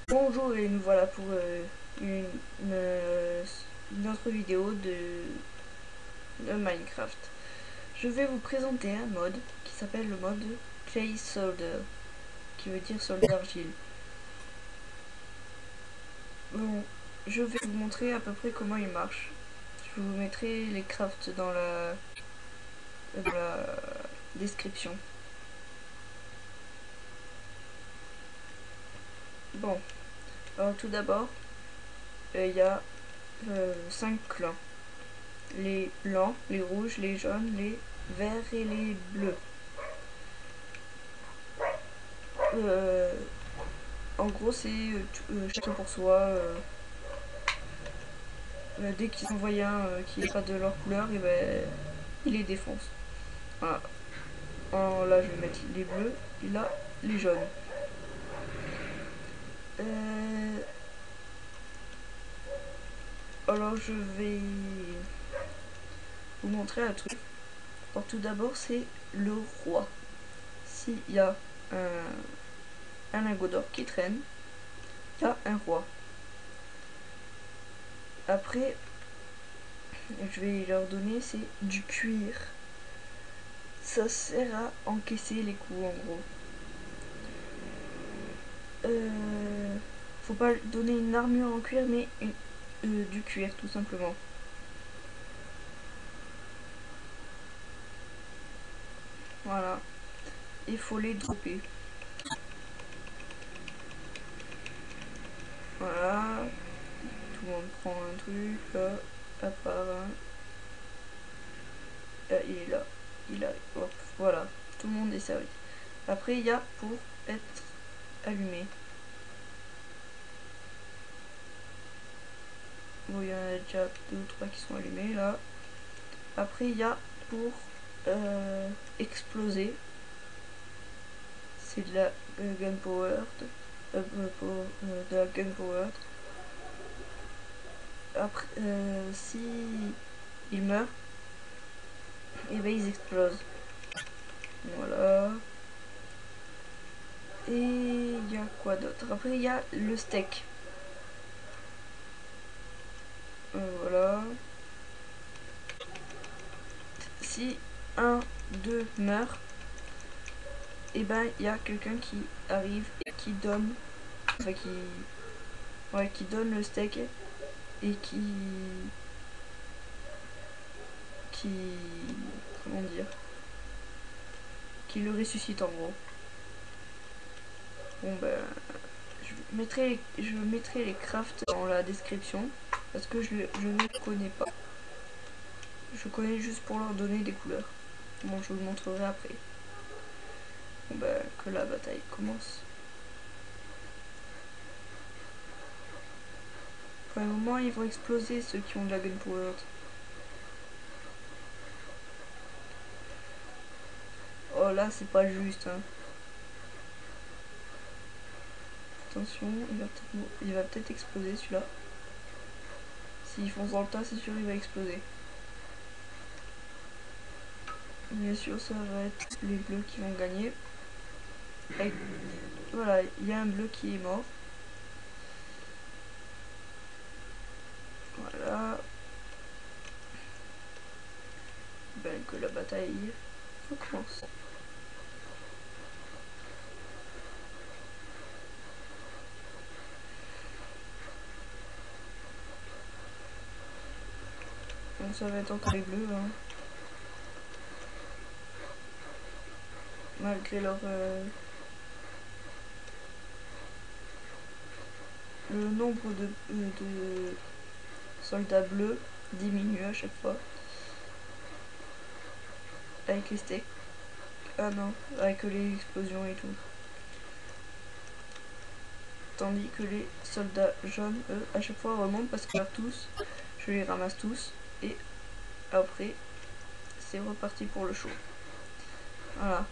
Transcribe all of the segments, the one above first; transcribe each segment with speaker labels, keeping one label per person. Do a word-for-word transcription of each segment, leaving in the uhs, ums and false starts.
Speaker 1: Bonjour et nous voilà pour euh, une, une, euh, une autre vidéo de, de Minecraft. Je vais vous présenter un mode qui s'appelle le mode Clay Solder, qui veut dire soldat d'argile. Bon, je vais vous montrer à peu près comment il marche. Je vous mettrai les crafts dans la, dans la description. Bon, alors tout d'abord, il y a cinq clans. Les blancs, les rouges, les jaunes, les verts et les bleus. Euh, en gros, c'est euh, chacun pour soi. Euh, euh, dès qu'ils en voient un euh, qui n'est pas de leur couleur, et ben, ils les défoncent. Voilà. Alors là, je vais mettre les bleus, et là, les jaunes. Euh, alors, je vais vous montrer un truc. Alors, tout d'abord, c'est le roi. S'il y a un, un lingot d'or qui traîne, il y a un roi. Après, je vais leur donner, c'est du cuir. Ça sert à encaisser les coups, en gros. Euh, faut pas donner une armure en cuir, mais une, euh, du cuir, tout simplement. Voilà. Il faut les dropper. Voilà. Tout le monde prend un truc, là. À part un. Là, il est là. Il a. Hop, voilà. Tout le monde est servi. Après, il y a pour être allumé. Bon, il y en a déjà deux ou trois qui sont allumés, là. Après, il y a pour euh, exploser. C'est de la euh, gunpowder. Euh, pour, euh, de la gunpowder. Après, euh, si ils meurent, et ben ils explosent. Voilà. Et il y a quoi d'autre? Après, il y a le steak. Euh, voilà. Si un, deux meurt, et ben il y a quelqu'un qui arrive et qui donne, enfin qui, ouais, qui donne le steak et qui, qui, comment dire, qui le ressuscite en gros. Bon ben, je mettrai, je mettrai les crafts dans la description parce que je, je ne connais pas. Je connais juste pour leur donner des couleurs. Bon, je vous le montrerai après. Bon ben, que la bataille commence. Pour le moment, ils vont exploser ceux qui ont de la gunpowder. Oh là, c'est pas juste. Hein. Attention, il va peut-être il va peut-être exploser celui-là. S'il fonce dans le tas, c'est sûr il va exploser. Bien sûr, ça va être les bleus qui vont gagner. Avec... Voilà, il y a un bleu qui est mort. Voilà. Ben, que la bataille recommence. Donc ça va être encore les bleus. Hein. Malgré leur... Euh... Le nombre de, euh, de soldats bleus diminue à chaque fois. Avec les steaks. Ah non, avec les explosions et tout. Tandis que les soldats jaunes, eux, à chaque fois remontent parce qu'ils meurent tous. Je les ramasse tous. Et après, c'est reparti pour le show. Voilà.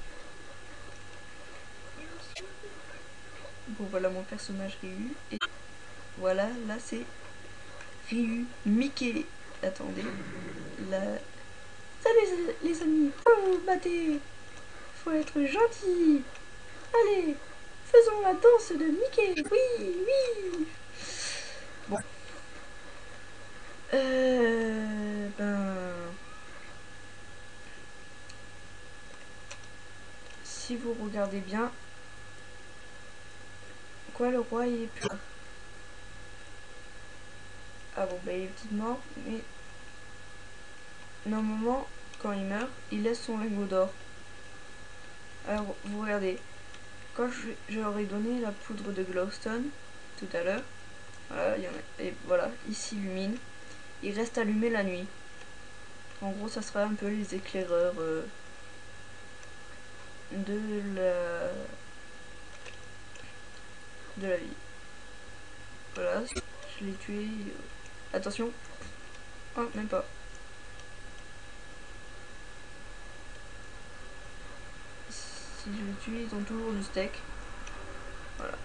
Speaker 1: Bon, voilà mon personnage Ryu. Et voilà, là c'est Ryu Mickey. Attendez. Là... Salut les amis. Faut vous battez. Faut être gentil. Allez. Faisons la danse de Mickey. Oui, oui. Bon. Euh, ben... Si vous regardez bien... Quoi, le roi, il est plus là. Ah bon, bah il est peut-être mort, mais... Normalement, quand il meurt, il laisse son lingot d'or. Alors, vous regardez. Quand je, je leur ai donné la poudre de glowstone, tout à l'heure, voilà, il y en a, et voilà, il s'illumine. Il reste allumé la nuit. En gros, ça sera un peu les éclaireurs euh, de la... de la vie. Voilà, je l'ai tué. Attention. Oh, même pas. Si je le tue, ils ont toujours du steak. Voilà.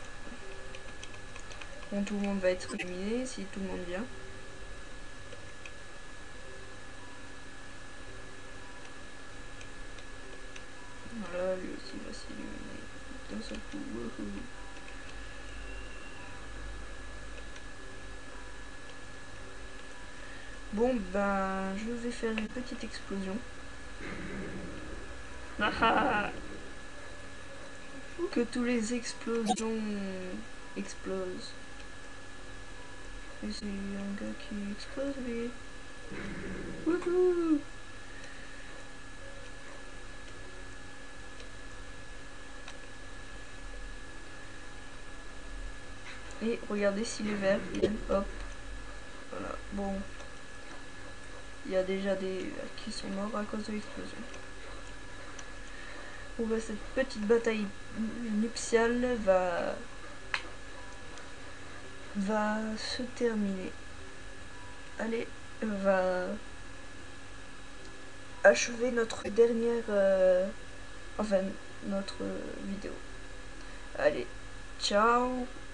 Speaker 1: Bon, tout le monde va être éliminé si tout le monde vient. Voilà, lui aussi va s'illuminer d'un seul coup. Wouhou. Bon, ben, je vais faire une petite explosion. Que tous les explosions explosent. Et c'est un gars qui explose, lui. Wouhou! Et regardez si les verts viennent, hop. Voilà, bon. Il y a déjà des qui sont morts à cause de l'explosion. Bon bah cette petite bataille nuptiale va va se terminer. Allez, va achever notre dernière euh, enfin notre vidéo. Allez, ciao.